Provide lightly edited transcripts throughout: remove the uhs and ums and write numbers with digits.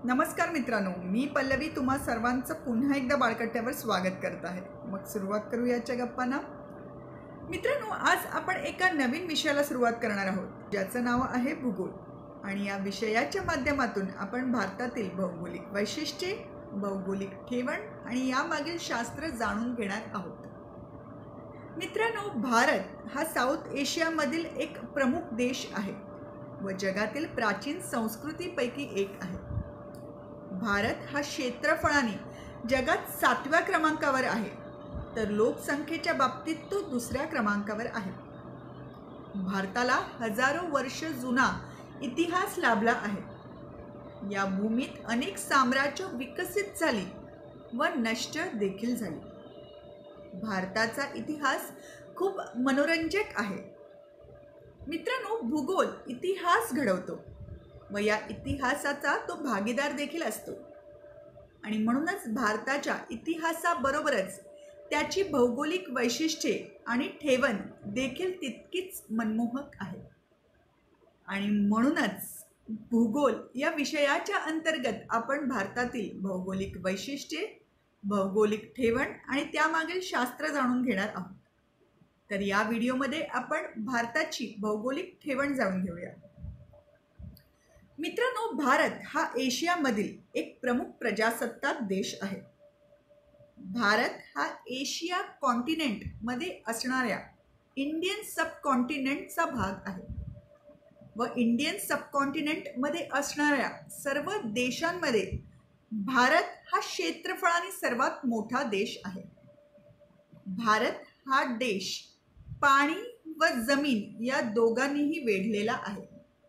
नमस्कार मित्रांनो, मी पल्लवी तुम्हा सर्वांचं पुन्हा एकदा बाळकट्यावर स्वागत करत आहे। मग सुरुवात करू याच्या गप्पांना। मित्रांनो, आज आपण एका नवीन विषयाला सुरुवात करणार आहोत ज्याचं नाव आहे भूगोल। आणि या विषयाच्या माध्यमातून आपण भारतातील भौगोलिक वैशिष्ट्ये, भौगोलिक ठेवण आणि यामागील शास्त्र जाणून घेणार आहोत। मित्रांनो, भारत हा साऊथ एशियामधील एक प्रमुख देश आहे व जगातील प्राचीन संस्कृतीपैकी एक आहे। भारत हा क्षेत्रफळाने जगात 7व्या क्रमांकावर आहे, तर लोकसंख्येच्या बाबतीत तो दुसऱ्या क्रमांकावर आहे। भारताला हजारो वर्ष जुना इतिहास लाभला आहे। या भूमीत अनेक साम्राज्ये विकसित झाली व नष्ट देखील झाली। भारताचा इतिहास खूप मनोरंजक आहे। मित्रांनो, भूगोल इतिहास घडवतो व या इतिहासाचा तो भागीदार देखील असतो आणि म्हणूनच भारताच्या इतिहासाबरोबरच त्याची भौगोलिक वैशिष्ट्ये आणि ठेवण देखील तितकीच मनमोहक आहे। आणि म्हणूनच भूगोल या विषयाच्या अंतर्गत आपण भारतातील भौगोलिक वैशिष्ट्ये, भौगोलिक ठेवण आणि त्यामागील शास्त्र जाणून घेणार आहोत। तर या व्हिडिओमध्ये आपण भारताची भौगोलिक ठेवण जाणून घेऊया। मित्रांनो, भारत हा एशियामधील एक प्रमुख प्रजासत्ताक देश आहे। भारत हा एशिया कॉन्टिनेंटमध्ये असणाऱ्या इंडियन सबकॉन्टिनेंटचा भाग आहे व इंडियन सबकॉन्टिनेंटमध्ये असणाऱ्या सर्व देशांमध्ये भारत हा क्षेत्रफळाने सर्वात मोठा देश आहे। भारत हा देश पाणी व जमीन या दोघांनीही वेढलेला आहे।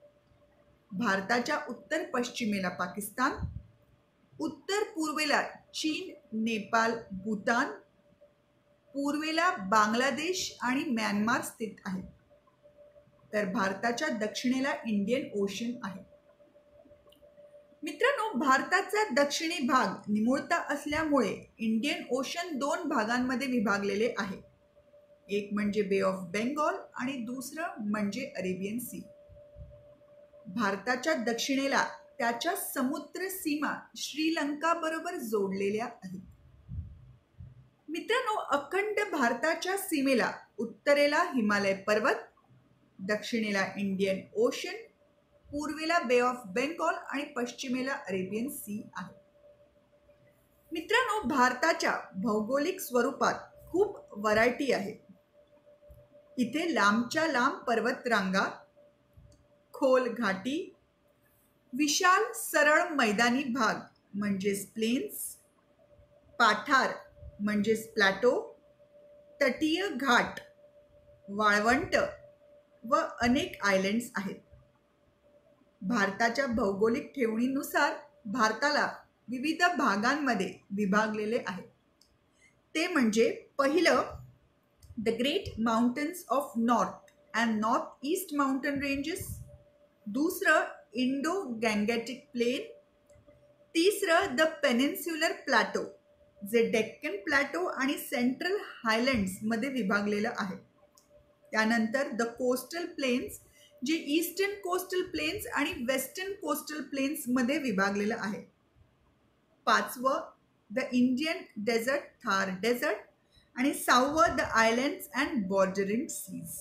भारताच्या उत्तर पश्चिमेला पाकिस्तान, उत्तर पूर्वेला चीन, नेपाळ, भूतान, पूर्वेला बांगलादेश आणि म्यानमार स्थित आहे, तर भारताच्या दक्षिणेला इंडियन ओशन आहे। मित्रांनो, भारताचा दक्षिणी भाग निमुळता असल्यामुळे इंडियन ओशन दोन भागांमध्ये विभागलेले आहे। एक म्हणजे बे ऑफ बेंगॉल आणि दुसरं म्हणजे अरेबियन सी। भारताच्या दक्षिणेला त्याच्या समुद्र सीमा श्रीलंका बरोबर जोडलेल्या आहेत। मित्रांनो, अखंड भारताच्या सीमेला उत्तरेला हिमालय पर्वत, दक्षिणेला इंडियन ओशन, पूर्वेला बे ऑफ बेंगॉल आणि पश्चिमेला अरेबियन सी आहे। मित्रांनो, भारताच्या भौगोलिक स्वरूपात खूप व्हरायटी आहे। इथे लांबच्या लांब पर्वतरांगा, खोल घाटी, विशाल सरळ मैदानी भाग म्हणजेच प्लेन्स, पाठार म्हणजेच प्लॅटो, तटीय घाट, वाळवंट व अनेक आयलँड्स आहेत। भारताच्या भौगोलिक ठेवणीनुसार भारताला विविध भागांमध्ये विभागलेले आहे। ते म्हणजे पहिलं, the great mountains of north and north east mountain ranges, दूसरं इंडो गँगेटिक प्लेन, तिसरं द पेनिन्सुलर प्लॅटो जे डेक्कन प्लॅटो आणि सेंट्रल हायलँड्समध्ये विभागलेलं आहे। त्यानंतर द कोस्टल प्लेन्स जे ईस्टर्न कोस्टल प्लेन्स आणि वेस्टर्न कोस्टल प्लेन्समध्ये विभागलेलं आहे। पाचवं, the Indian desert, Thar desert, आणि सहावं the islands and bordering seas.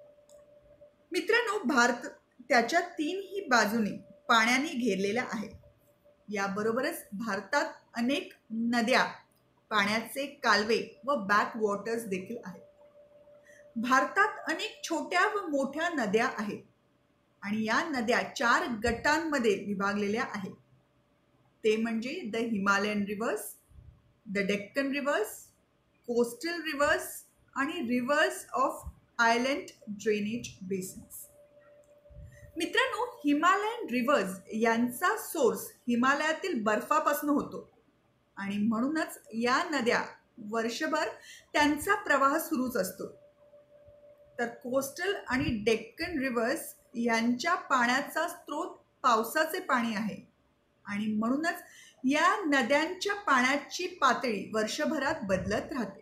मित्रांनो, भारत त्याच्या तीनही बाजूने पाण्याने घेरलेला आहे। याबरोबरच भारतात अनेक नद्या, पाण्याचे कालवे व बॅक वॉटर्स देखील आहेत। भारतात अनेक छोट्या व मोठ्या नद्या आहेत आणि या नद्या 4 गटांमध्ये विभागलेल्या आहेत। ते म्हणजे the Himalayan rivers, the Deccan rivers, coastal rivers आणि rivers of island drainage basins. मित्रांनो, हिमालयन रिव्हर्स यांचा सोर्स हिमालयातील बर्फापासून होतो आणि म्हणूनच या नद्या वर्षभर त्यांचा प्रवाह सुरूच असतो। तर कोस्टल आणि डेक्कन रिव्हर्स यांच्या पाण्याचा स्रोत पावसाचे पाणी आहे आणि म्हणूनच या नद्यांच्या पाण्याची पातळी वर्षभरात बदलत राहते।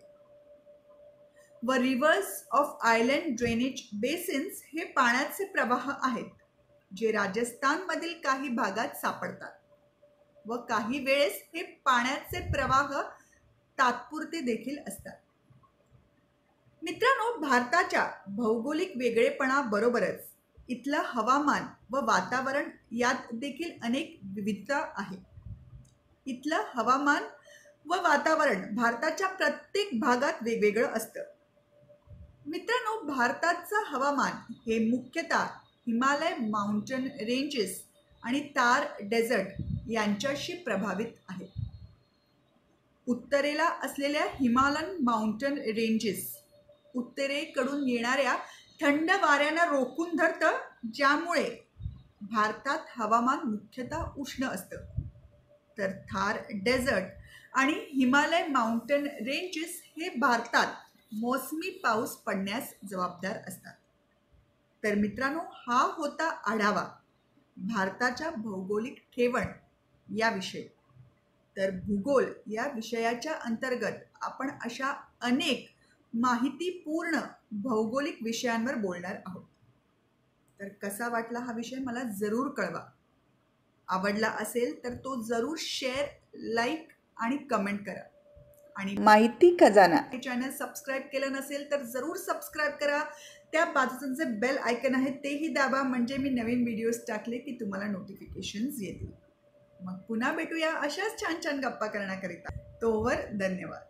व rivers of island drainage basins हे पाण्याचे प्रवाह आहेत जे राजस्थानमधील काही भागात सापडतात। व काही वेळेस हे पाण्याचे प्रवाह तात्पुरते देखील असतात. मित्रांनो, भारताच्या भौगोलिक वेगळेपणा बरोबरच इथलं हवामान व वातावरण यात देखील अनेक विविधता आहे. इथलं हवामान व वातावरण भारताच्या प्रत्येक भागात वेगवेगळं असतं. मित्रांनो, भारताचं हवामान हे मुख्यतः हिमालय माउंटन रेंजेस आणि थार डेझर्ट यांच्याशी प्रभावित आहे. उत्तरेला असलेल्या हिमालयन माउंटन रेंजेस उत्तरेकडून येणाऱ्या थंड वाऱ्यांना रोखून धरतं, ज्यामुळे भारतात हवामान मुख्यतः उष्ण असतं. तर थार डेझर्ट आणि हिमालय माउंटन रेंजेस हे भारतात मोसमी पाऊस पडण्यास जबाबदार असतात. तर मित्रांनो, हा होता आढावा भारताच्या भौगोलिक ठेवण याविषयी. तर भूगोल या विषयाच्या अंतर्गत आपण अशा अनेक माहितीपूर्ण भौगोलिक विषयांवर बोलणार आहोत. तर कसा वाटला हा विषय मला जरूर कळवा. आवडला असेल तर तो जरूर शेअर, लाईक आणि कमेंट करा. आणि माहिती खजाना हे चॅनल सबस्क्राईब केलं नसेल तर जरूर सबस्क्राईब करा. त्या बाजूचं जे बेल आयकन आहे तेही दाबा, म्हणजे मी नवीन व्हिडिओज टाकले की तुम्हाला नोटिफिकेशन्स येतील. मग पुन्हा भेटूया अशाच छान छान गप्पा करण्याकरिता. तोवर धन्यवाद.